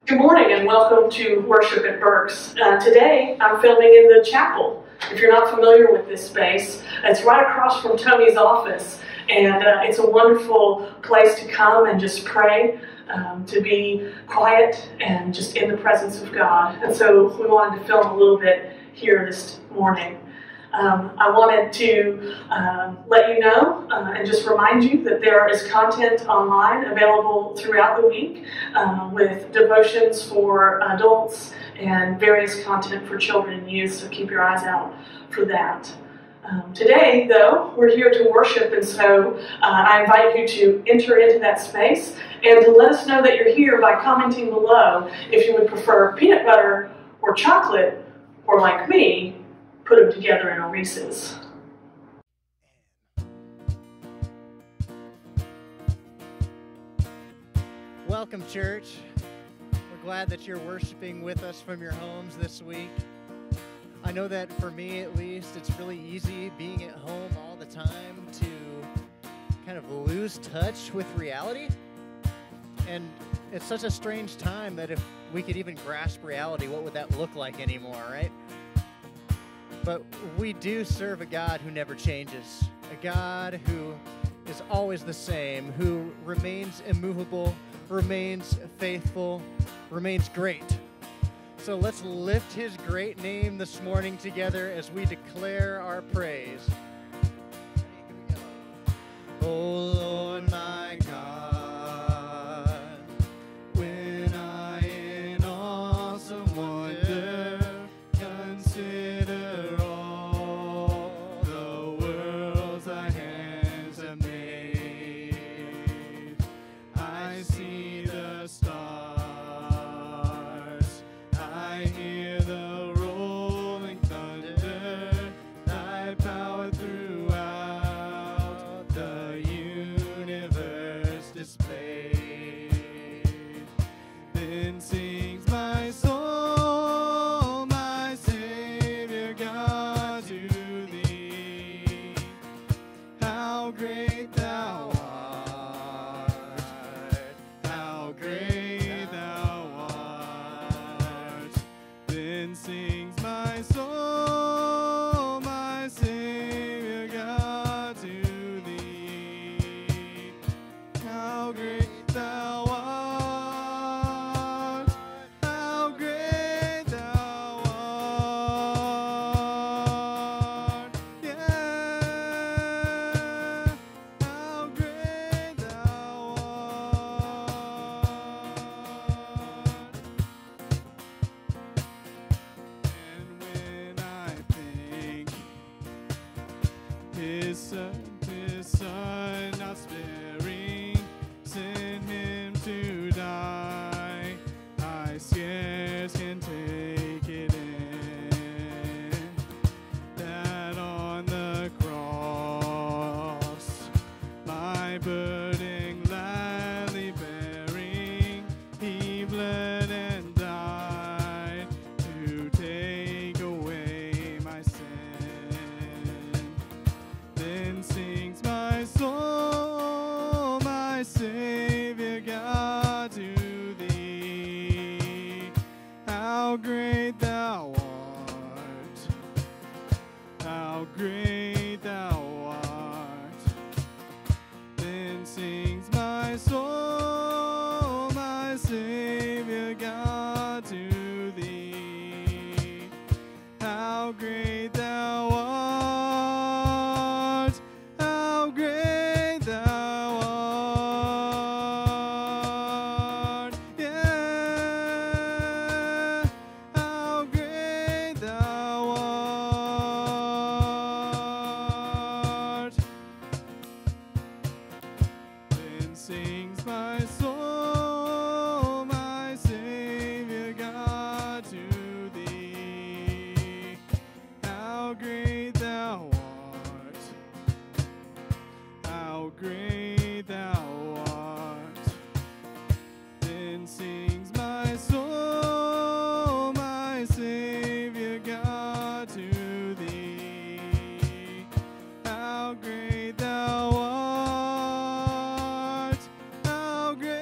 Good morning and welcome to worship at Burks. Today I'm filming in the chapel. If you're not familiar with this space, it's right across from Tony's office, and it's a wonderful place to come and just pray, to be quiet and just in the presence of God. And so we wanted to film a little bit here this morning. I wanted to let you know and just remind you that there is content online available throughout the week with devotions for adults and various content for children and youth, so keep your eyes out for that. Today, though, we're here to worship, and so I invite you to enter into that space and to let us know that you're here by commenting below if you would prefer peanut butter or chocolate, or like me, put them together in a Reese's. Welcome, church. We're glad that you're worshiping with us from your homes this week. I know that for me, at least, it's really easy being at home all the time to kind of lose touch with reality. And it's such a strange time that if we could even grasp reality, what would that look like anymore, right? But we do serve a God who never changes, a God who is always the same, who remains immovable, remains faithful, remains great. So let's lift his great name this morning together as we declare our praise. Here we go. Oh Lord, my God, when I in awesome wonder consider all the worlds thy hands have made, I see the stars, I hear the rolling thunder, thy power throughout the universe displayed. Then sings my soul, my Savior God, to thee. How great thou art, how great thou art. Then sings my soul, my Savior God, to thee. How great thou art, how great thou art. Yeah, how great thou art. And when I think his son not sparing, sent him to die, I scarce can take it in, that on the cross, my burden gladly bearing, he bled and died to take away my sin. Then sings my soul, my Savior God, to thee. How great thou art, how great thou art. Then sings my soul, my Savior God, to thee. How great thou art, how great thou art. Yeah, how great thou art. Then sings my soul, my Savior God, to thee. How great thou art, how great thou art. Then sings my soul, my Savior God, to thee. How great thou art, how great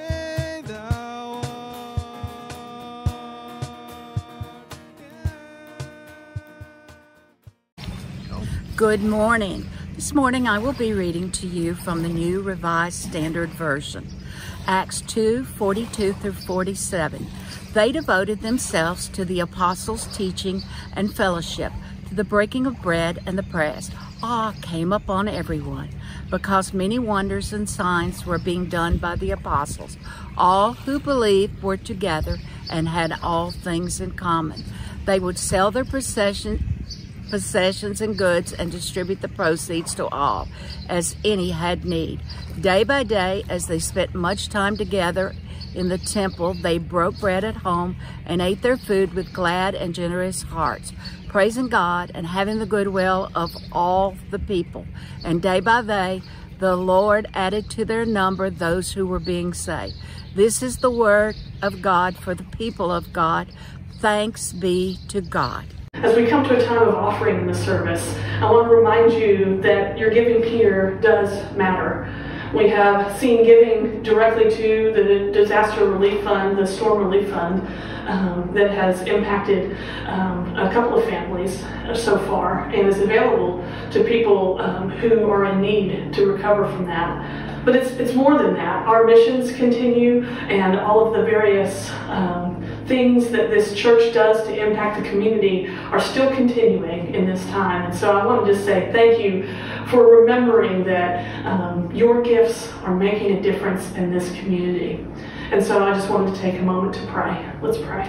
Good morning. This morning I will be reading to you from the New Revised Standard Version. Acts 2:42 through 47. They devoted themselves to the apostles' teaching and fellowship, to the breaking of bread and the prayers. Awe came upon everyone, because many wonders and signs were being done by the apostles. All who believed were together and had all things in common. They would sell their possessions and goods and distribute the proceeds to all, as any had need. Day by day, as they spent much time together in the temple, they broke bread at home and ate their food with glad and generous hearts, praising God and having the goodwill of all the people. And day by day, the Lord added to their number those who were being saved. This is the word of God for the people of God. Thanks be to God. As we come to a time of offering in the service, I want to remind you that your giving here does matter. We have seen giving directly to the Disaster Relief Fund, the Storm Relief Fund, that has impacted a couple of families so far and is available to people who are in need to recover from that. But it's more than that. Our missions continue, and all of the various things that this church does to impact the community are still continuing in this time. And so I want to just say thank you for remembering that your gifts are making a difference in this community. And so I just wanted to take a moment to pray. Let's pray.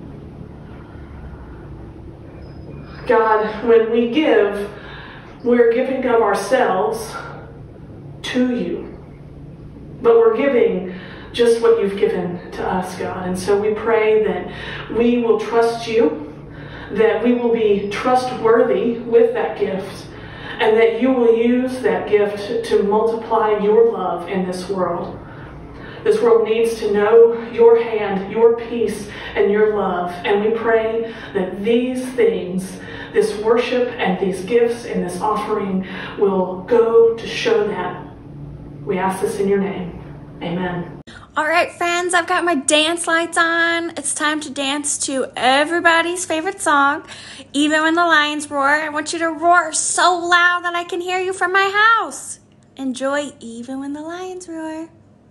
God, when we give, we're giving of ourselves to you. But we're giving just what you've given to us, God. And so we pray that we will trust you, that we will be trustworthy with that gift, and that you will use that gift to multiply your love in this world. This world needs to know your hand, your peace, and your love. And we pray that these things, this worship and these gifts and this offering, will go to show that. We ask this in your name. Amen. All right, friends, I've got my dance lights on. It's time to dance to everybody's favorite song, Even When the Lions Roar. I want you to roar so loud that I can hear you from my house. Enjoy Even When the Lions Roar.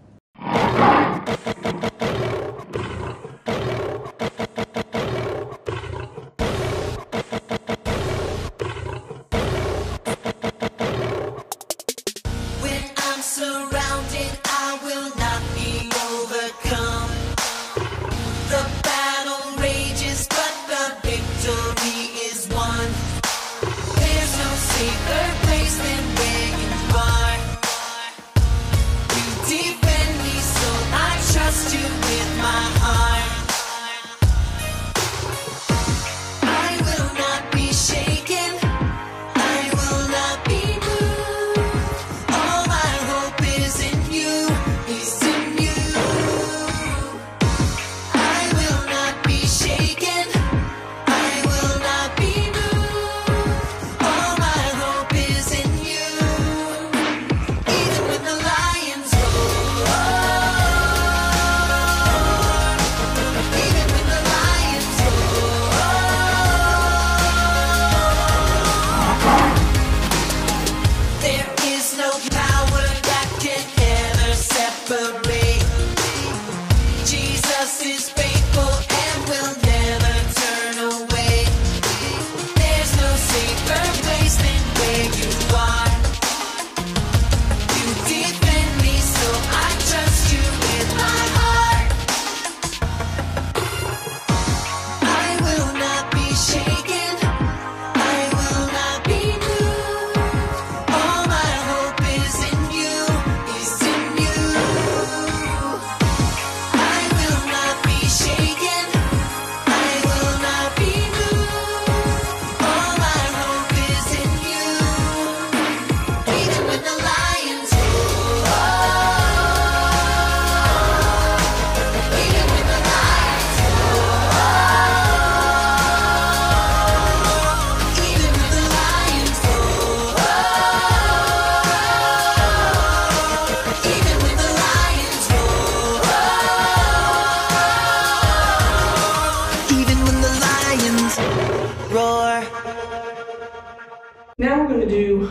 When I'm surrounded, I will not be overcome. The battle rages, but the victory is won. There's no safer place than where you are. You defend me, so I trust you with my heart. I will not be shaken. I will not be moved. All my hope is in you, is in you.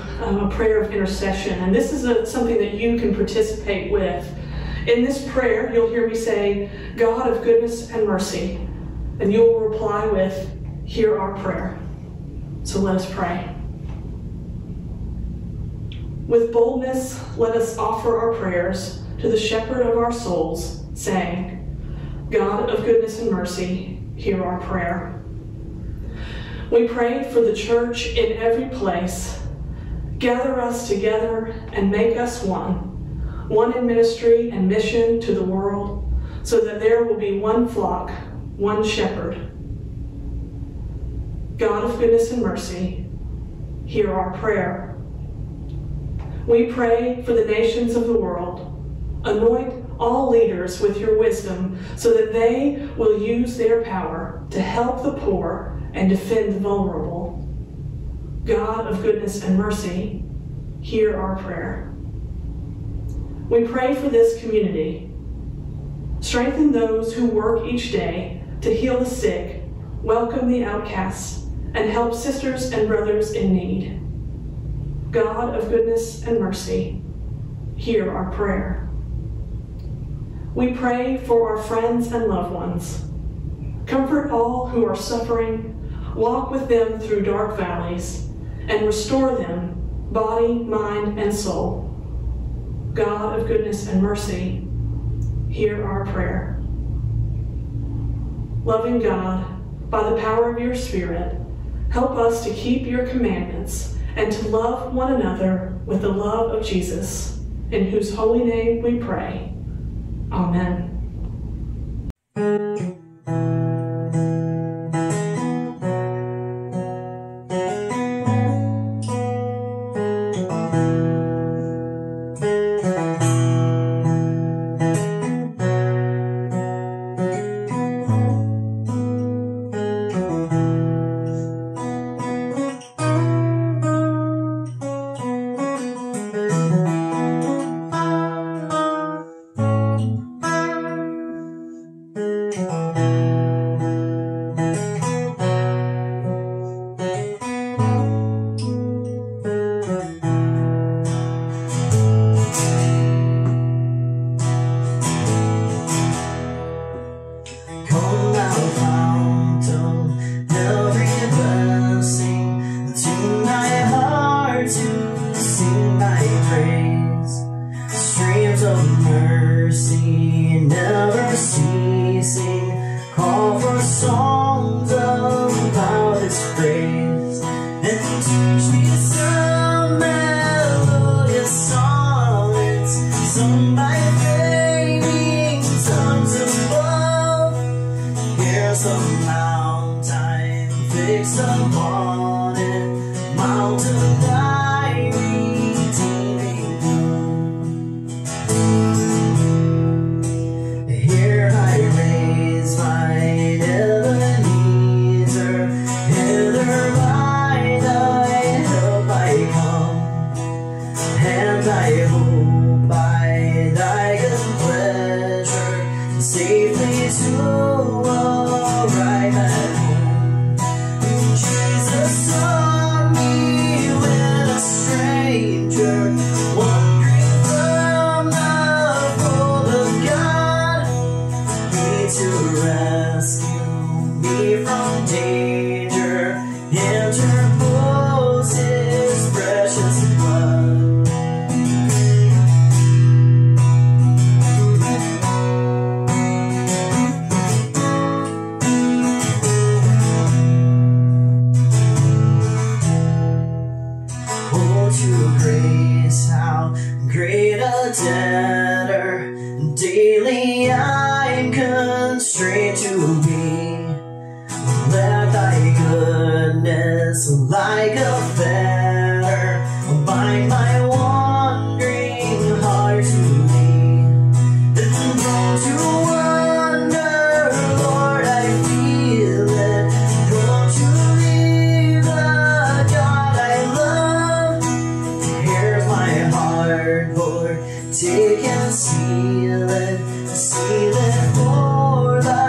a prayer of intercession, and this is something that you can participate with. In this prayer, you'll hear me say, God of goodness and mercy, and you will reply with, hear our prayer. So let us pray. With boldness, let us offer our prayers to the shepherd of our souls, saying, God of goodness and mercy, hear our prayer. We pray for the church in every place. Gather us together and make us one in ministry and mission to the world, so that there will be one flock, one shepherd. God of goodness and mercy, hear our prayer. We pray for the nations of the world. Anoint all leaders with your wisdom, so that they will use their power to help the poor and defend the vulnerable. God of goodness and mercy, hear our prayer. We pray for this community. Strengthen those who work each day to heal the sick, welcome the outcasts, and help sisters and brothers in need. God of goodness and mercy, hear our prayer. We pray for our friends and loved ones. Comfort all who are suffering, walk with them through dark valleys, and restore them, body, mind, and soul. God of goodness and mercy, hear our prayer. Loving God, by the power of your Spirit, help us to keep your commandments and to love one another with the love of Jesus, in whose holy name we pray. Amen.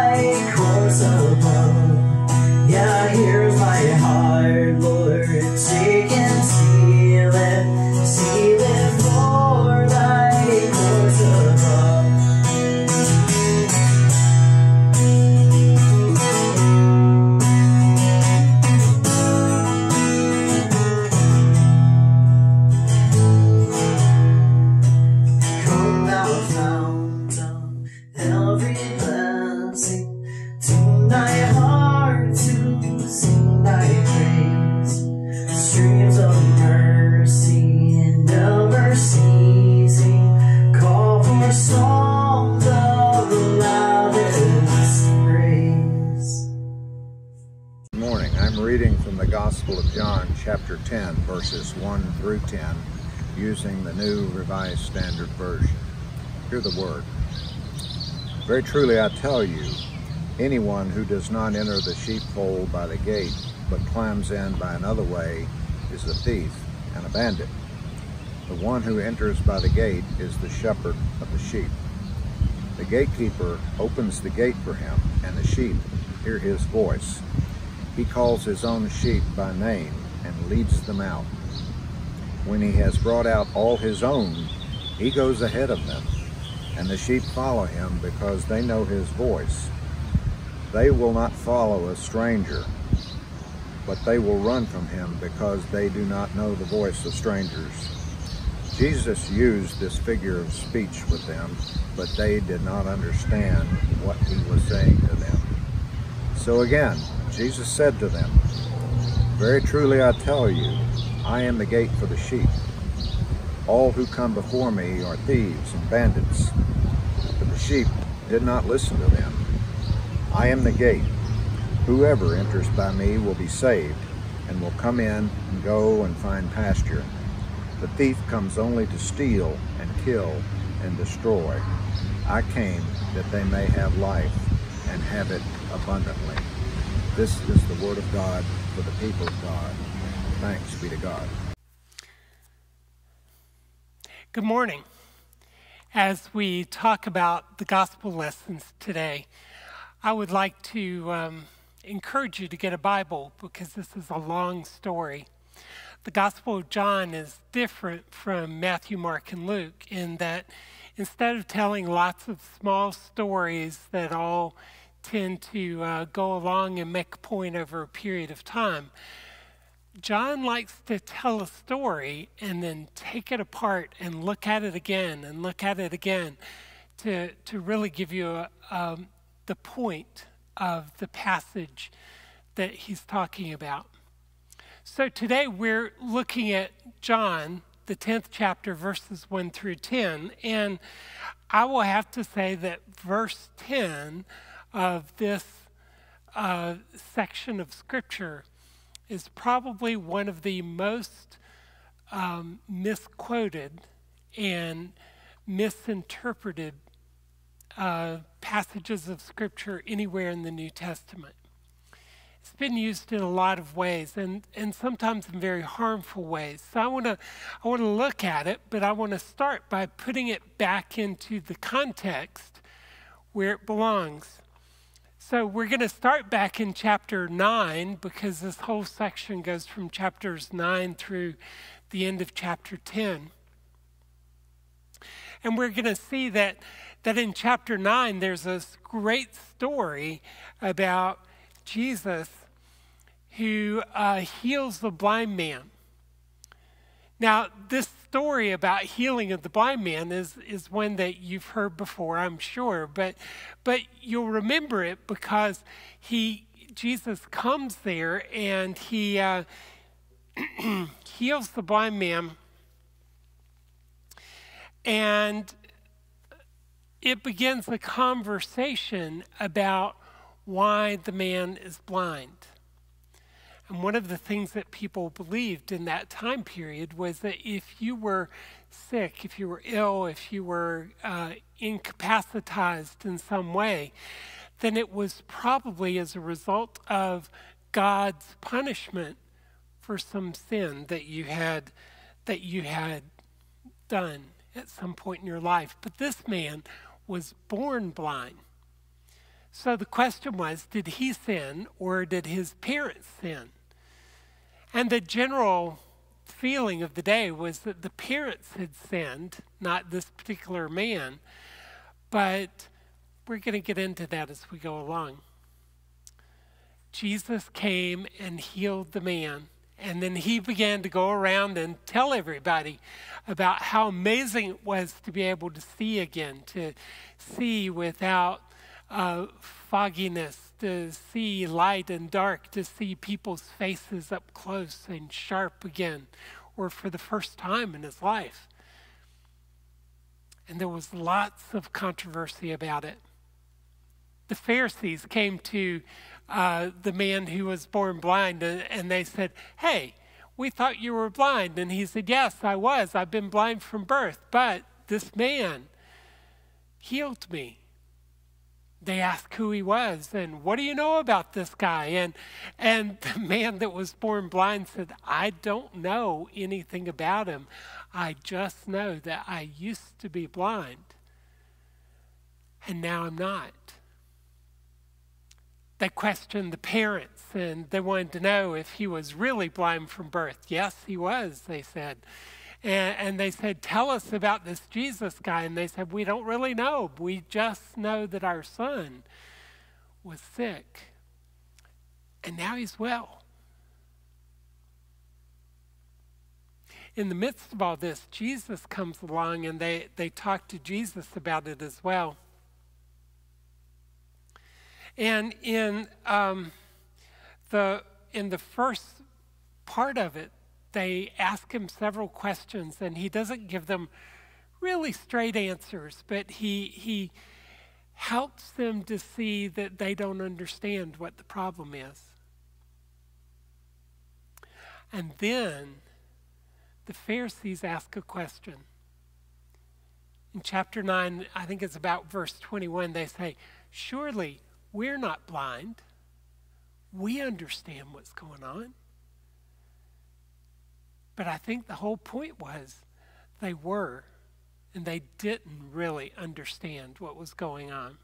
Yeah, here's my heart, Lord. 10, verses 1 through 10, using the New Revised Standard Version. Hear the word. Very truly I tell you, anyone who does not enter the sheepfold by the gate, but climbs in by another way, is a thief and a bandit. The one who enters by the gate is the shepherd of the sheep. The gatekeeper opens the gate for him, and the sheep hear his voice. He calls his own sheep by name and leads them out. When he has brought out all his own, he goes ahead of them, and the sheep follow him because they know his voice. They will not follow a stranger, but they will run from him because they do not know the voice of strangers. Jesus used this figure of speech with them, but they did not understand what he was saying to them. So again, Jesus said to them, very truly I tell you, I am the gate for the sheep. All who come before me are thieves and bandits, but the sheep did not listen to them. I am the gate. Whoever enters by me will be saved, and will come in and go and find pasture. The thief comes only to steal and kill and destroy. I came that they may have life and have it abundantly. This is the word of God for the people of God. Thanks be to God. Good morning. As we talk about the gospel lessons today, I would like to encourage you to get a Bible because this is a long story. The Gospel of John is different from Matthew, Mark, and Luke in that instead of telling lots of small stories that all tend to go along and make a point over a period of time, John likes to tell a story and then take it apart and look at it again and look at it again to really give you the point of the passage that he's talking about. So today we're looking at John, the 10th chapter, verses 1 through 10. And I will have to say that verse 10 of this section of Scripture is probably one of the most misquoted and misinterpreted passages of Scripture anywhere in the New Testament. It's been used in a lot of ways, and sometimes in very harmful ways. So I want to look at it, but I want to start by putting it back into the context where it belongs. So we're going to start back in chapter 9 because this whole section goes from chapters 9 through the end of chapter 10. And we're going to see that in chapter 9 there's this great story about Jesus who heals the blind man. Now, this story about healing of the blind man is one that you've heard before, I'm sure, but you'll remember it because Jesus comes there and he heals the blind man, and it begins a conversation about why the man is blind. And one of the things that people believed in that time period was that if you were sick, if you were ill, if you were incapacitated in some way, then it was probably as a result of God's punishment for some sin that you had done at some point in your life. But this man was born blind. So the question was, did he sin or did his parents sin? And the general feeling of the day was that the parents had sinned, not this particular man. But we're going to get into that as we go along. Jesus came and healed the man. And then he began to go around and tell everybody about how amazing it was to be able to see again, to see without fogginess, to see light and dark, to see people's faces up close and sharp again, or for the first time in his life. And there was lots of controversy about it. The Pharisees came to the man who was born blind and they said, hey, we thought you were blind. And he said, yes, I was. I've been blind from birth. But this man healed me. They asked who he was and what do you know about this guy? And the man that was born blind said, I don't know anything about him. I just know that I used to be blind and now I'm not. They questioned the parents and they wanted to know if he was really blind from birth. Yes, he was, they said. And they said, tell us about this Jesus guy. And they said, we don't really know. We just know that our son was sick. And now he's well. In the midst of all this, Jesus comes along and they talk to Jesus about it as well. And in the first part of it, they ask him several questions, and he doesn't give them really straight answers, but he helps them to see that they don't understand what the problem is. And then the Pharisees ask a question. In chapter 9, I think it's about verse 21, they say, surely we're not blind. We understand what's going on. But I think the whole point was they were, and they didn't really understand what was going on.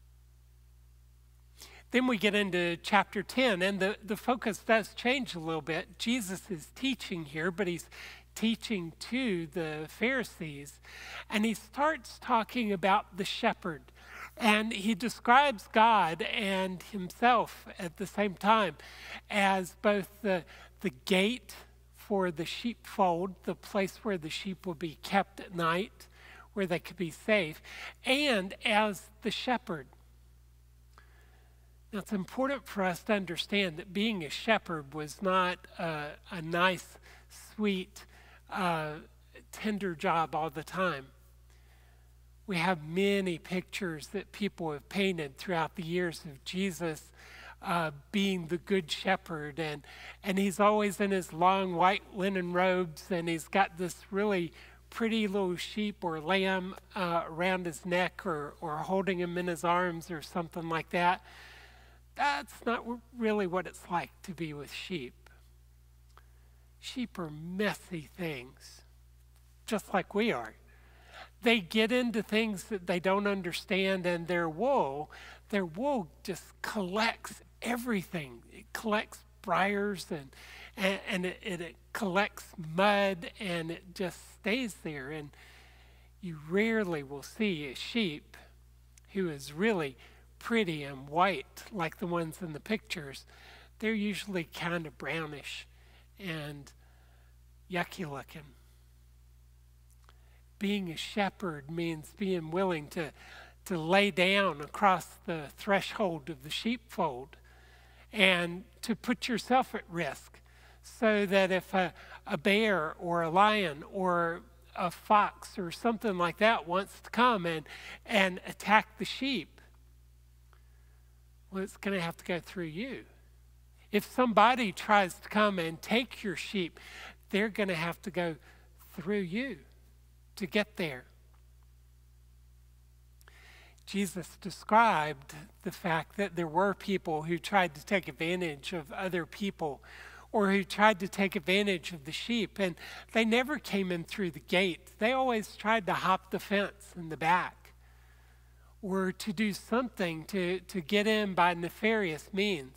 Then we get into chapter 10, and the focus does change a little bit. Jesus is teaching here, but he's teaching to the Pharisees, and he starts talking about the shepherd. And he describes God and himself at the same time as both the gate for the sheepfold, the place where the sheep will be kept at night, where they could be safe, and as the shepherd. Now, it's important for us to understand that being a shepherd was not a nice, sweet, tender job all the time. We have many pictures that people have painted throughout the years of Jesus being the good shepherd, and he's always in his long white linen robes, and he's got this really pretty little sheep or lamb around his neck or holding him in his arms or something like that. That's not really what it's like to be with sheep. Sheep are messy things, just like we are. They get into things that they don't understand, and their wool just collects everything. It collects briars and it collects mud, and it just stays there. And you rarely will see a sheep who is really pretty and white like the ones in the pictures. They're usually kind of brownish and yucky looking. Being a shepherd means being willing to lay down across the threshold of the sheepfold and to put yourself at risk so that if a bear or a lion or a fox or something like that wants to come and attack the sheep, well, it's going to have to go through you. If somebody tries to come and take your sheep, they're going to have to go through you to get there. Jesus described the fact that there were people who tried to take advantage of other people or who tried to take advantage of the sheep, and they never came in through the gate. They always tried to hop the fence in the back or to do something to get in by nefarious means.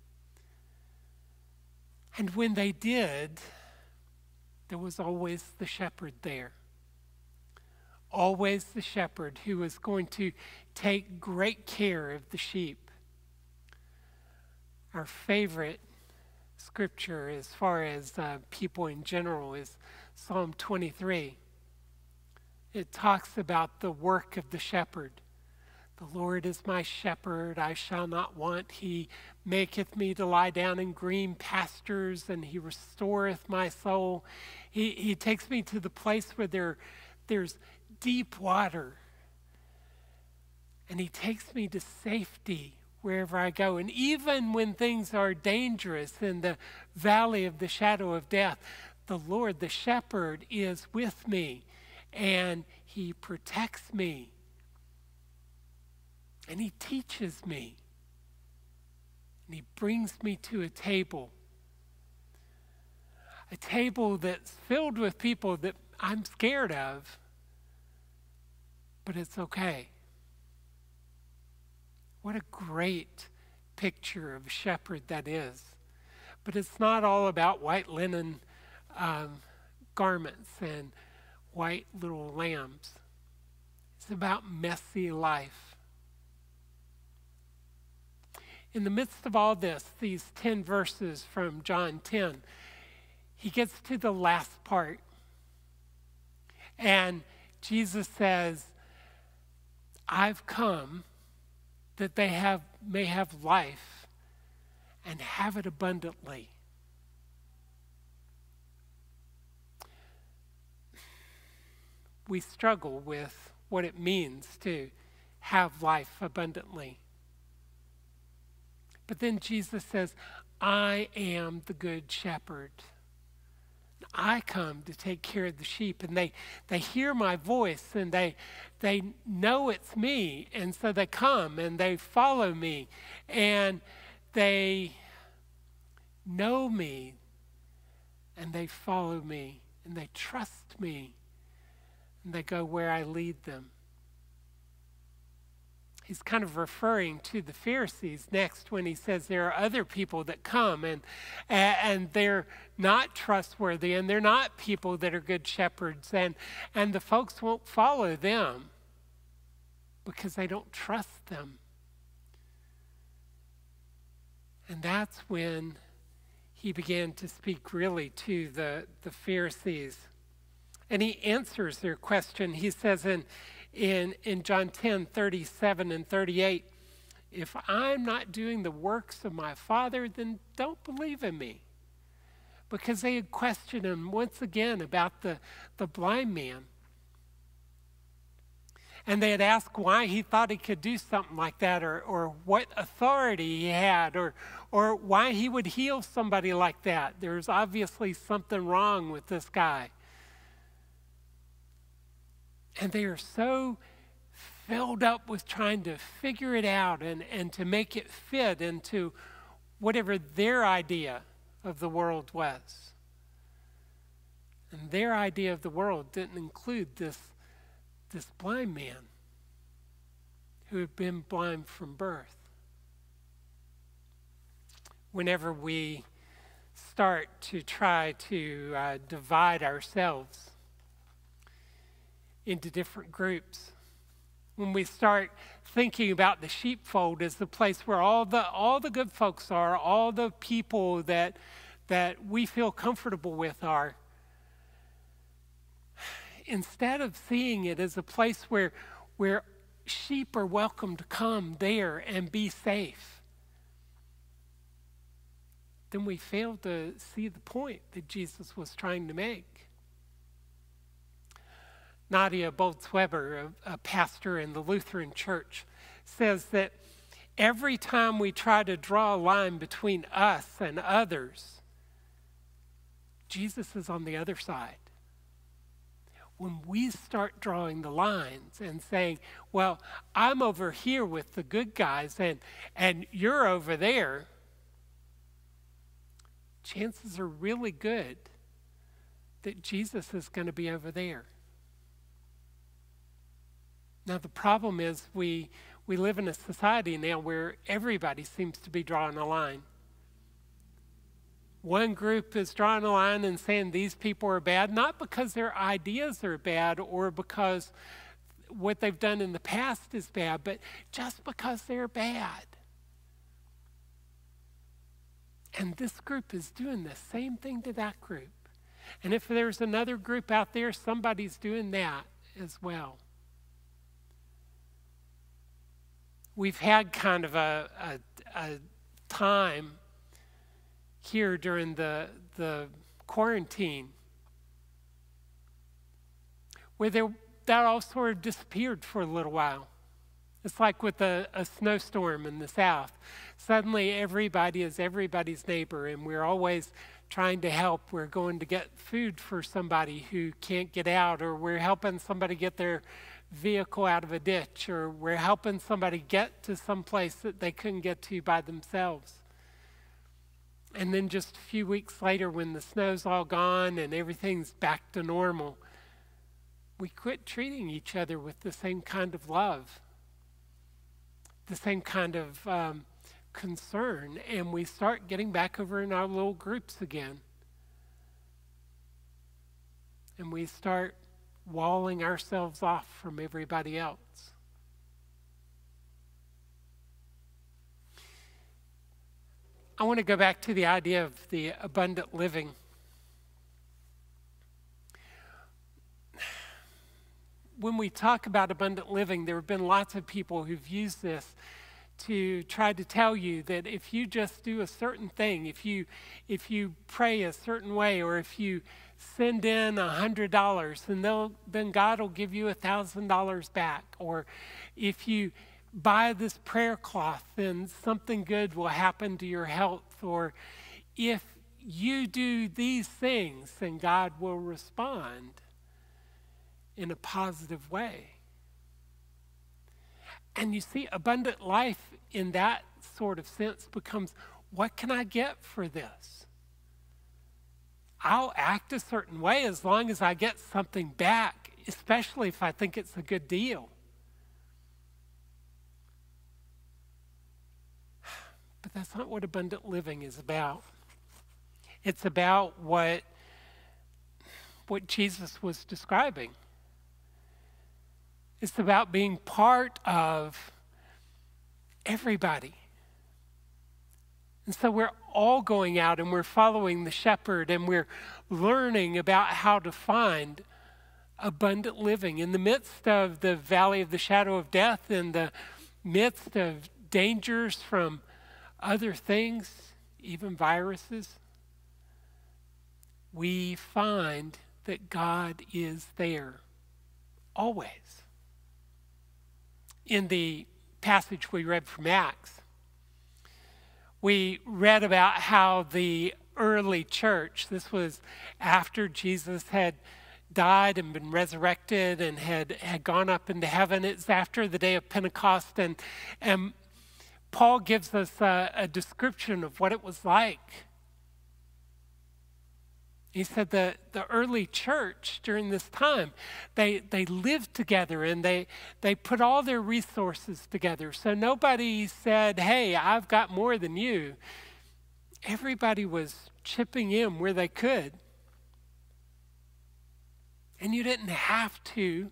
And when they did, there was always the shepherd there. Always the shepherd who was going to take great care of the sheep. Our favorite scripture as far as people in general is Psalm 23. It talks about the work of the shepherd. The Lord is my shepherd, I shall not want. He maketh me to lie down in green pastures, and he restoreth my soul. He takes me to the place where there's deep water. And he takes me to safety wherever I go. And even when things are dangerous in the valley of the shadow of death, the Lord, the shepherd, is with me, and he protects me, and he teaches me, and he brings me to a table that's filled with people that I'm scared of, but it's okay. What a great picture of a shepherd that is. But it's not all about white linen garments and white little lambs. It's about messy life. In the midst of all this, these 10 verses from John 10, he gets to the last part. And Jesus says, I've come that they may have life and have it abundantly. We struggle with what it means to have life abundantly. But then Jesus says, I am the good shepherd. I come to take care of the sheep, and they hear my voice, and they know it's me, and so they come and they follow me, and they know me, and they follow me, and they trust me, and they go where I lead them. He's kind of referring to the Pharisees next when he says there are other people that come and they're not trustworthy, and they're not people that are good shepherds, and the folks won't follow them because they don't trust them. And that's when he began to speak really to the Pharisees. And he answers their question. He says in John 10, 37 and 38, if I'm not doing the works of my Father, then don't believe in me. Because they had questioned him once again about the blind man. And they had asked why he thought he could do something like that, or what authority he had, or why he would heal somebody like that. There's obviously something wrong with this guy. And they are so filled up with trying to figure it out and to make it fit into whatever their idea of the world was. And their idea of the world didn't include this blind man who had been blind from birth. Whenever we start to try to divide ourselves into different groups, when we start thinking about the sheepfold as the place where all the good folks are, all the people that we feel comfortable with are, instead of seeing it as a place where sheep are welcome to come there and be safe, then we fail to see the point that Jesus was trying to make. Nadia Boltz-Weber, a pastor in the Lutheran Church, says that every time we try to draw a line between us and others, Jesus is on the other side. When we start drawing the lines and saying, well, I'm over here with the good guys and you're over there, chances are really good that Jesus is going to be over there. Now, the problem is we live in a society now where everybody seems to be drawing a line. One group is drawing a line and saying these people are bad, not because their ideas are bad or because what they've done in the past is bad, but just because they're bad. And this group is doing the same thing to that group. And if there's another group out there, somebody's doing that as well. We've had kind of a time here during the quarantine where that all sort of disappeared for a little while. It's like with a snowstorm in the South. Suddenly everybody is everybody's neighbor, and we're always trying to help. We're going to get food for somebody who can't get out, or we're helping somebody get their vehicle out of a ditch, or we're helping somebody get to some place that they couldn't get to by themselves. And then just a few weeks later, when the snow's all gone and everything's back to normal, we quit treating each other with the same kind of love, the same kind of concern, and we start getting back over in our little groups again. And we start walling ourselves off from everybody else. I want to go back to the idea of the abundant living. When we talk about abundant living, there have been lots of people who've used this to try to tell you that if you just do a certain thing, if you pray a certain way, or if you send in $100, then God will give you $1,000 back. Or if you buy this prayer cloth, then something good will happen to your health. Or if you do these things, then God will respond in a positive way. And you see, abundant life in that sort of sense becomes, what can I get for this? I'll act a certain way as long as I get something back, especially if I think it's a good deal. But that's not what abundant living is about. It's about what Jesus was describing. It's about being part of everybody. And so we're all going out and we're following the shepherd, and we're learning about how to find abundant living in the midst of the valley of the shadow of death, in the midst of dangers from other things, even viruses. We find that God is there always. In the passage we read from Acts, we read about how the early church, this was after Jesus had died and been resurrected and had gone up into heaven. It's after the day of Pentecost, and Paul gives us a description of what it was like. He said the early church during this time, they lived together, and they put all their resources together. So nobody said, hey, I've got more than you. Everybody was chipping in where they could. And you didn't have to,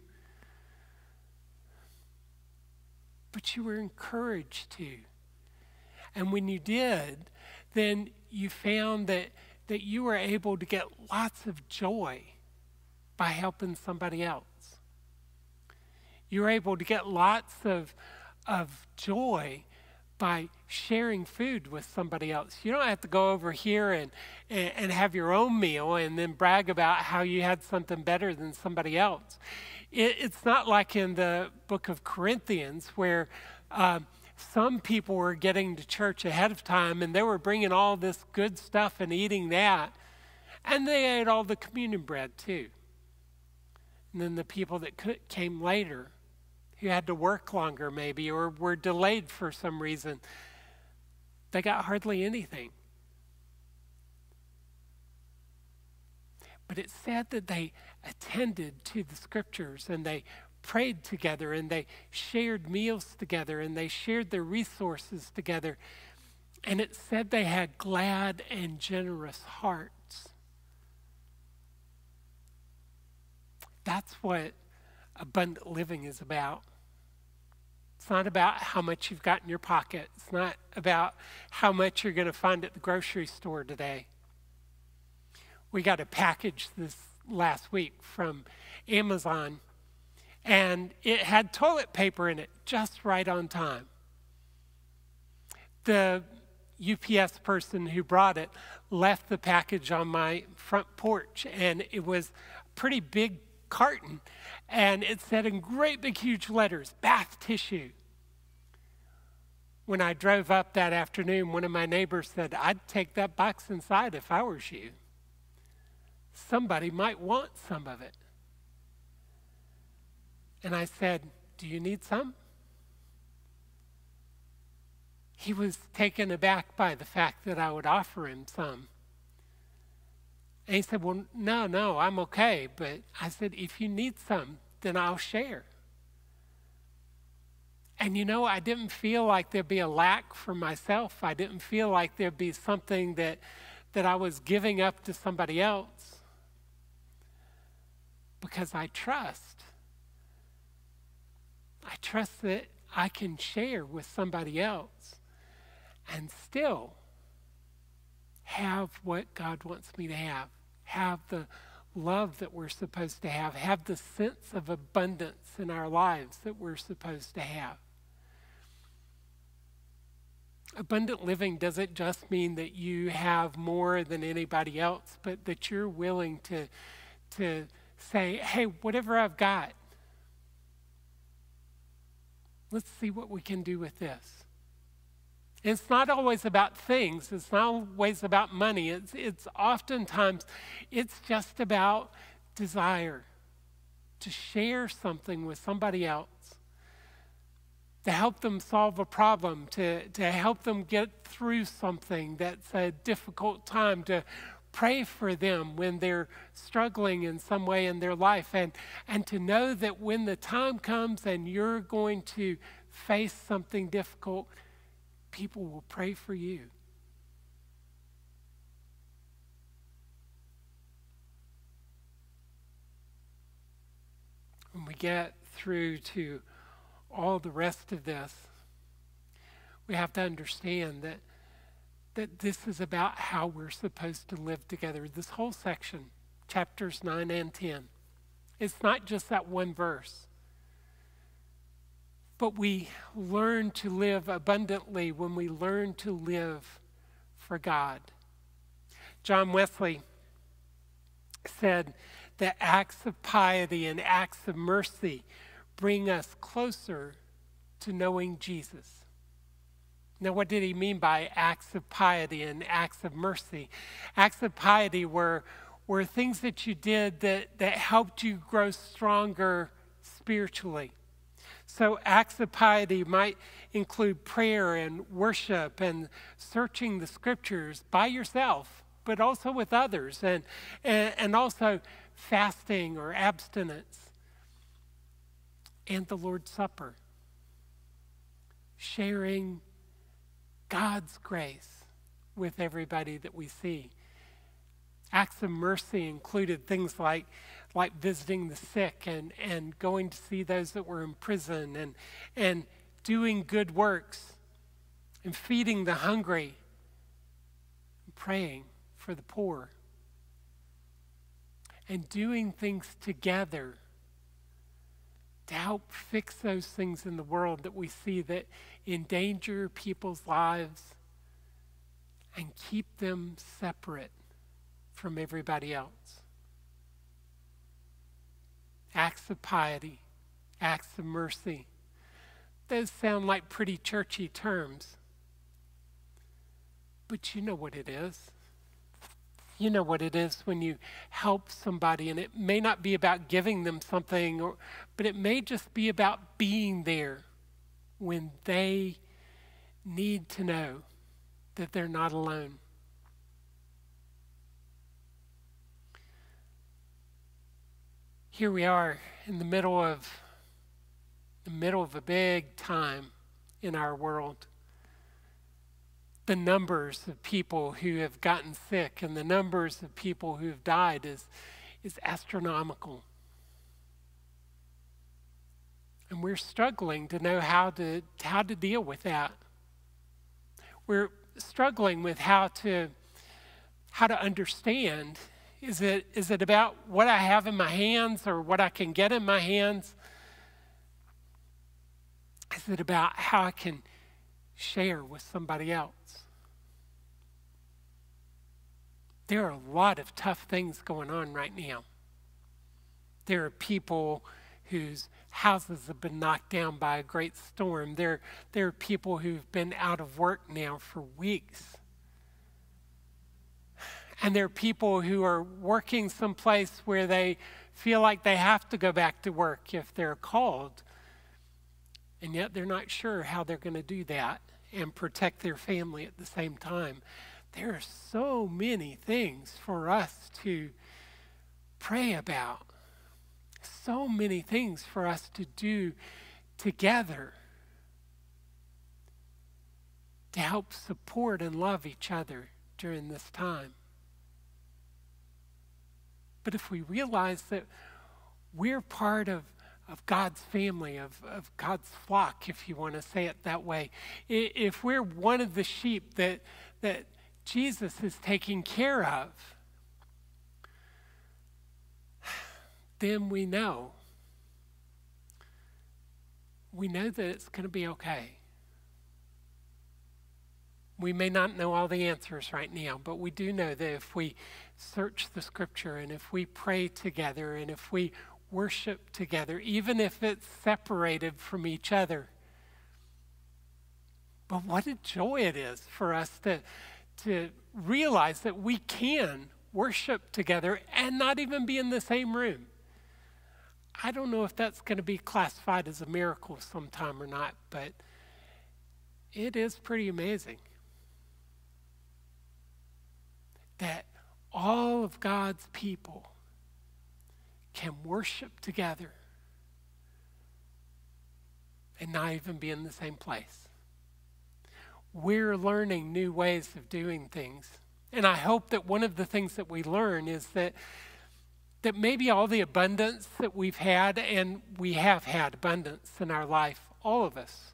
but you were encouraged to. And when you did, then you found that you were able to get lots of joy by helping somebody else. You were able to get lots of joy by sharing food with somebody else. You don't have to go over here and have your own meal and then brag about how you had something better than somebody else. It's not like in the book of Corinthians where some people were getting to church ahead of time and they were bringing all this good stuff and eating that. And they ate all the communion bread too. And then the people that came later, who had to work longer maybe, or were delayed for some reason, they got hardly anything. But it said that they attended to the scriptures, and they prayed together, and they shared meals together, and they shared their resources together. And it said they had glad and generous hearts. That's what abundant living is about. It's not about how much you've got in your pocket. It's not about how much you're going to find at the grocery store today. We got a package this last week from Amazon, and it had toilet paper in it just right on time. The UPS person who brought it left the package on my front porch, and it was a pretty big carton, and it said in great big huge letters, bath tissue. When I drove up that afternoon, one of my neighbors said, "I'd take that box inside if I was you. Somebody might want some of it." And I said, "Do you need some?" He was taken aback by the fact that I would offer him some. And he said, "Well, no, I'm okay." But I said, "If you need some, then I'll share." And I didn't feel like there'd be a lack for myself. I didn't feel like there'd be something that I was giving up to somebody else. Because I trust. I trust that I can share with somebody else and still have what God wants me to have the love that we're supposed to have the sense of abundance in our lives that we're supposed to have. Abundant living doesn't just mean that you have more than anybody else, but that you're willing to say, "Hey, whatever I've got, let's see what we can do with this." It's not always about things. It's not always about money. It's oftentimes, it's just about desire to share something with somebody else, to help them solve a problem, to help them get through something that's a difficult time, to pray for them when they're struggling in some way in their life, and to know that when the time comes and you're going to face something difficult, people will pray for you. When we get through to all the rest of this, we have to understand that this is about how we're supposed to live together. This whole section, chapters 9 and 10, it's not just that one verse. But we learn to live abundantly when we learn to live for God. John Wesley said that acts of piety and acts of mercy bring us closer to knowing Jesus. Now, what did he mean by acts of piety and acts of mercy? Acts of piety were things that you did that helped you grow stronger spiritually. So acts of piety might include prayer and worship and searching the scriptures by yourself, but also with others, and also fasting or abstinence, and the Lord's Supper, sharing God's grace with everybody that we see. Acts of mercy included things like visiting the sick and going to see those that were in prison, and doing good works and feeding the hungry and praying for the poor and doing things together to help fix those things in the world that we see that endanger people's lives and keep them separate from everybody else. Acts of piety, acts of mercy. Those sound like pretty churchy terms. But you know what it is. You know what it is when you help somebody, and it may not be about giving them something, but it may just be about being there when they need to know that they're not alone. Here we are in the middle of a big time in our world. The numbers of people who have gotten sick and the numbers of people who have died is astronomical. And we're struggling to know how to deal with that. We're struggling with how to understand. Is it about what I have in my hands or what I can get in my hands? Is it about how I can share with somebody else? There are a lot of tough things going on right now. There are people whose houses have been knocked down by a great storm. There are people who've been out of work now for weeks. And there are people who are working someplace where they feel like they have to go back to work if they're called. And yet they're not sure how they're going to do that and protect their family at the same time. There are so many things for us to pray about. So many things for us to do together to help support and love each other during this time. But if we realize that we're part of God's family, of God's flock, if you want to say it that way, if we're one of the sheep that Jesus is taking care of, then we know that it's going to be okay. We may not know all the answers right now, but we do know that if we search the scripture and if we pray together and if we worship together, even if it's separated from each other. But what a joy it is for us to realize that we can worship together and not even be in the same room. I don't know if that's going to be classified as a miracle sometime or not, but it is pretty amazing that all of God's people can worship together and not even be in the same place. We're learning new ways of doing things. And I hope that one of the things that we learn is that maybe all the abundance that we've had, and we have had abundance in our life, all of us,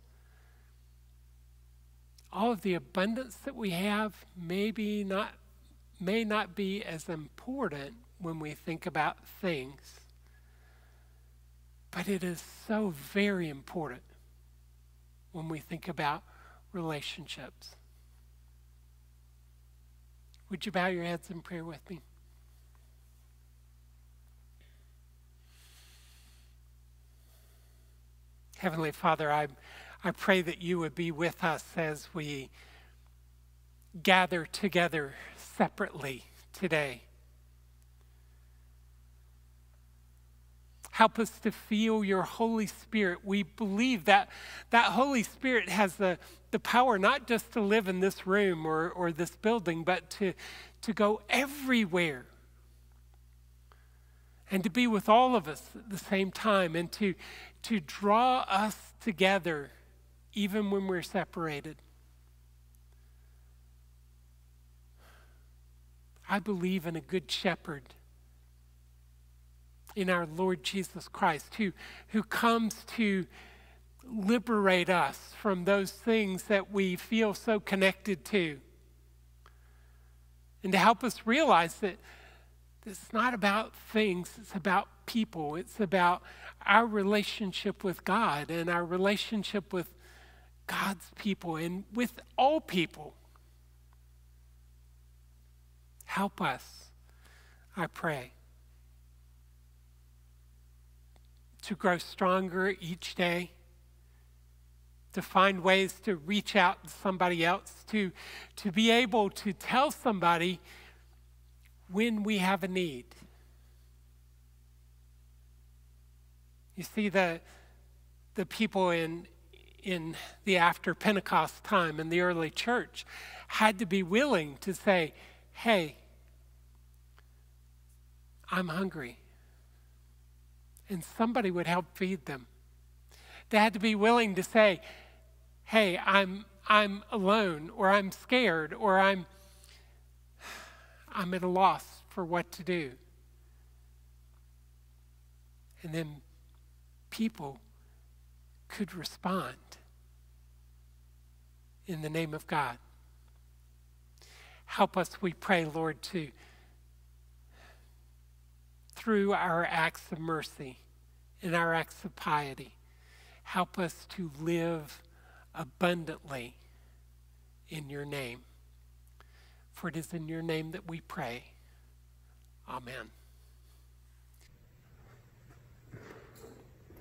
all of the abundance that we have may not be as important when we think about things, but it is so very important when we think about relationships. Would you bow your heads in prayer with me? Heavenly Father, I pray that you would be with us as we gather together separately today. Help us to feel your Holy Spirit. We believe that Holy Spirit has the power not just to live in this room or this building, but to go everywhere and to be with all of us at the same time and to draw us together even when we're separated. I believe in a good shepherd, in our Lord Jesus Christ, who comes to liberate us from those things that we feel so connected to, and to help us realize that it's not about things, it's about people. It's about our relationship with God and our relationship with God's people and with all people. Help us, I pray, to grow stronger each day, to find ways to reach out to somebody else, to be able to tell somebody when we have a need. You see, the people in the after Pentecost time in the early church had to be willing to say, hey, I'm hungry. And somebody would help feed them. They had to be willing to say, hey, I'm alone, or I'm scared, or I'm at a loss for what to do. And then people could respond in the name of God. Help us, we pray, Lord, to, through our acts of mercy and our acts of piety, help us to live abundantly in your name. For it is in your name that we pray. Amen.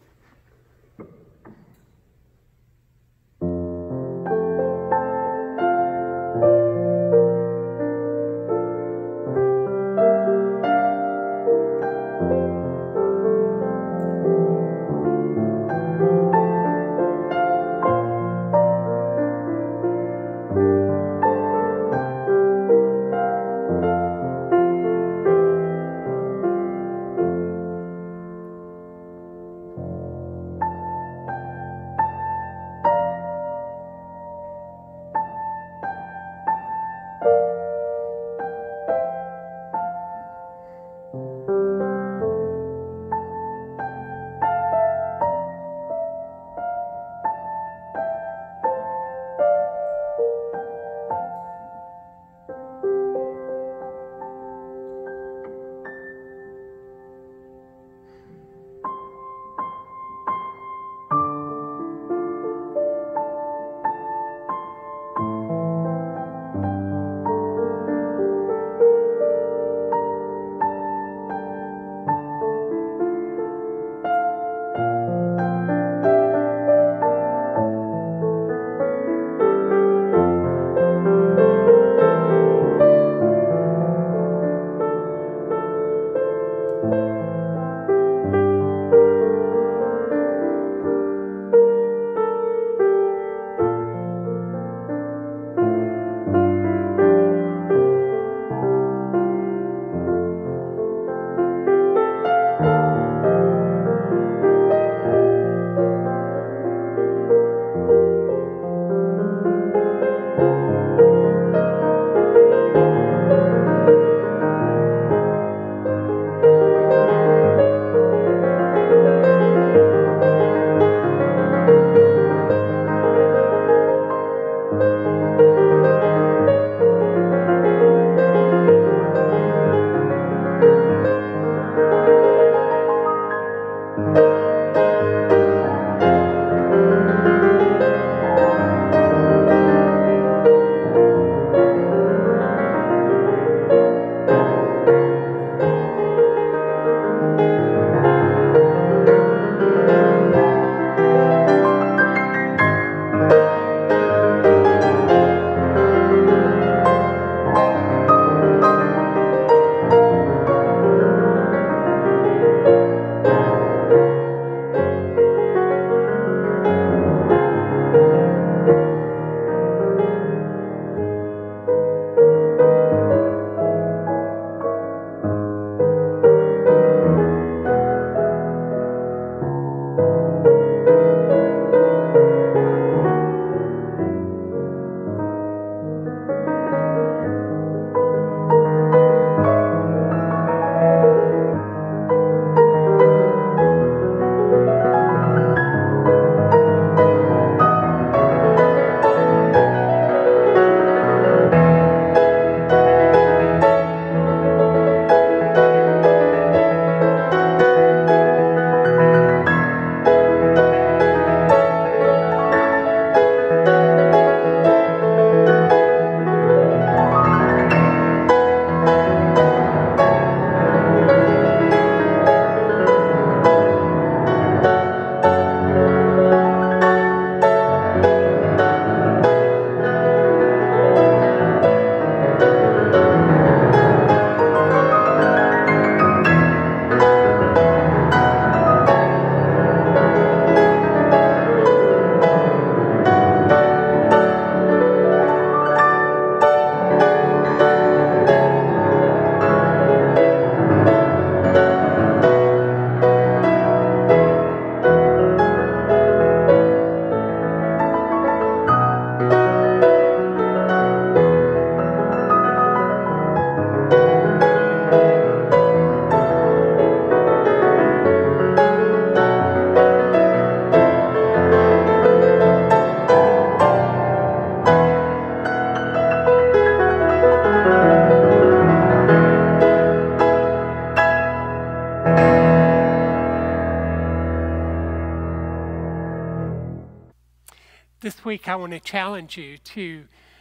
This week, I want to challenge you to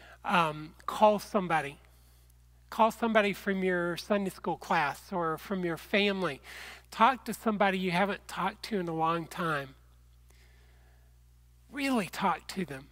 call somebody. Call somebody from your Sunday school class or from your family. Talk to somebody you haven't talked to in a long time. Really talk to them.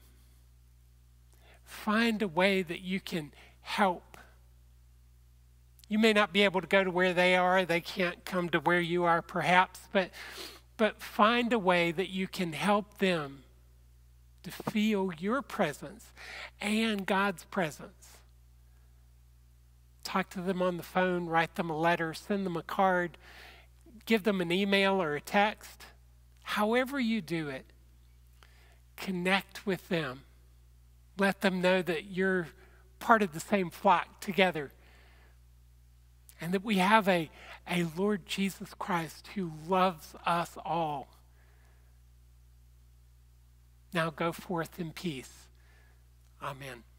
Find a way that you can help. You may not be able to go to where they are. They can't come to where you are, perhaps. But find a way that you can help them to feel your presence and God's presence. Talk to them on the phone, write them a letter, send them a card, give them an email or a text. However you do it, connect with them. Let them know that you're part of the same flock together. And that we have a Lord Jesus Christ who loves us all. Now go forth in peace. Amen.